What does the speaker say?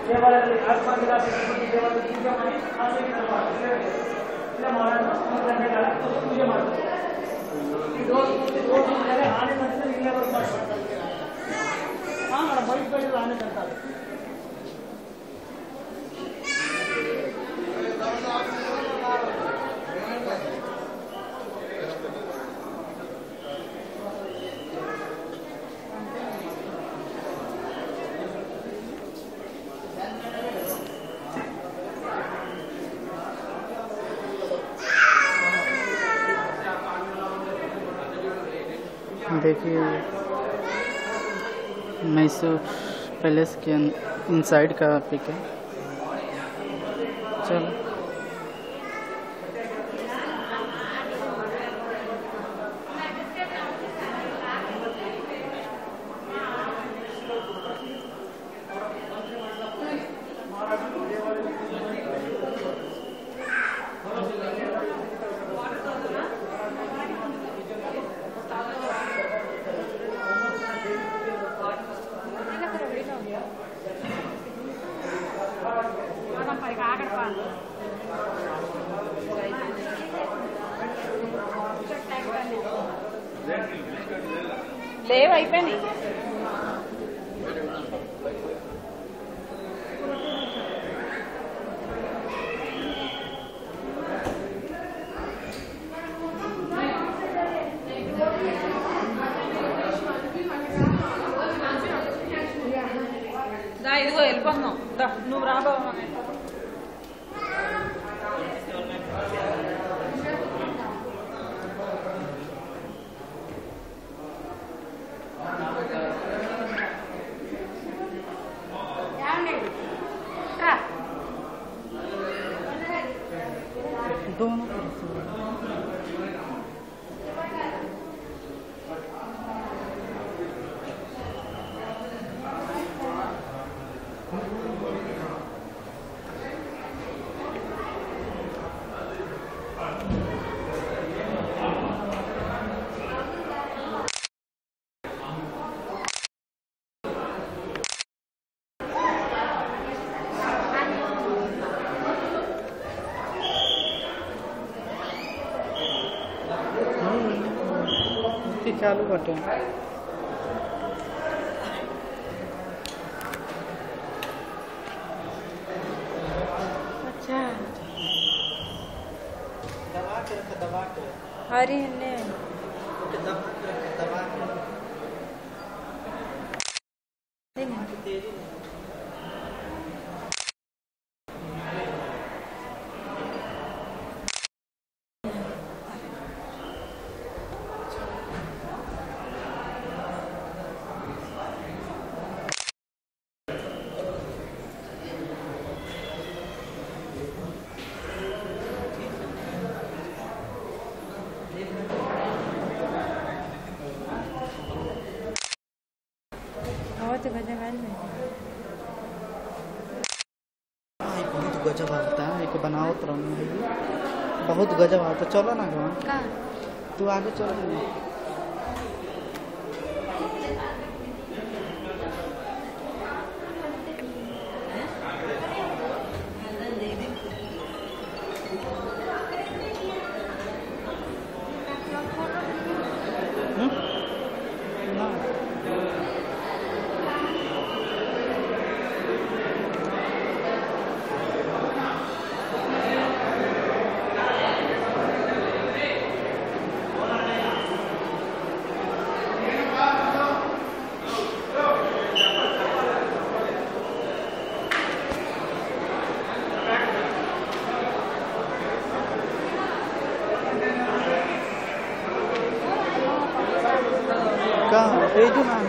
ದೇವಾಲಯದಲ್ಲಿ ಆತ್ಮವಿಲಾಸ ದೇವಾಲಯ ಪೂಜೆ ಮಾಡಿ ಆಸಕ್ತಿ ಇಲ್ಲ ಮಾಡೋಣ ಪೂಜೆ ಮಾಡ್ತಾರೆ ಆನೆ ಮಾಡಿದ್ರೆ ಇಲ್ಲೇ ಬರ್ತಾರೆ ಮೇಡಮ್ ಬೈಕ್ ಬೈಕ್ ಆನೆ ಕಟ್ಟಾರೆ देखिए मैसूर पैलेस के इनसाइड का पिक है। चलो లేవ్ అయిపోయినాయి దా ఇదిగో వెళ్ళిపోతున్నాం దా నువ్వు రాబో दोनों चालू बटे अच्छा दबा के हरी ने दबा के बहुत गजब आता है एक बनाओ तो बहुत गजब आता। चलो ना गाँव तू आगे चल कहाँ भेजू ना